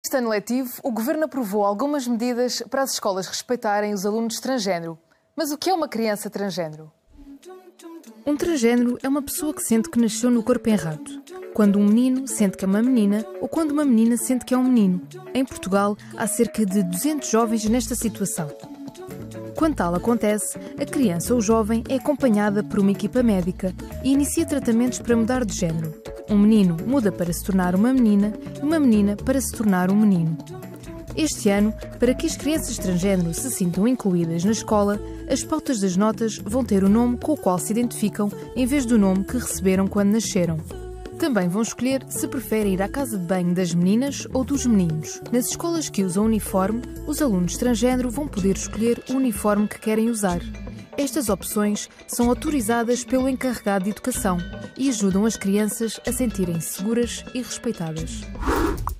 Este ano letivo, o Governo aprovou algumas medidas para as escolas respeitarem os alunos transgénero. Mas o que é uma criança transgénero? Um transgénero é uma pessoa que sente que nasceu no corpo errado. Quando um menino sente que é uma menina ou quando uma menina sente que é um menino. Em Portugal, há cerca de 200 jovens nesta situação. Quando tal acontece, a criança ou jovem é acompanhada por uma equipa médica e inicia tratamentos para mudar de género. Um menino muda para se tornar uma menina e uma menina para se tornar um menino. Este ano, para que as crianças transgénero se sintam incluídas na escola, as pautas das notas vão ter o nome com o qual se identificam em vez do nome que receberam quando nasceram. Também vão escolher se preferem ir à casa de banho das meninas ou dos meninos. Nas escolas que usam uniforme, os alunos transgénero vão poder escolher o uniforme que querem usar. Estas opções são autorizadas pelo encarregado de educação e ajudam as crianças a sentirem-se seguras e respeitadas.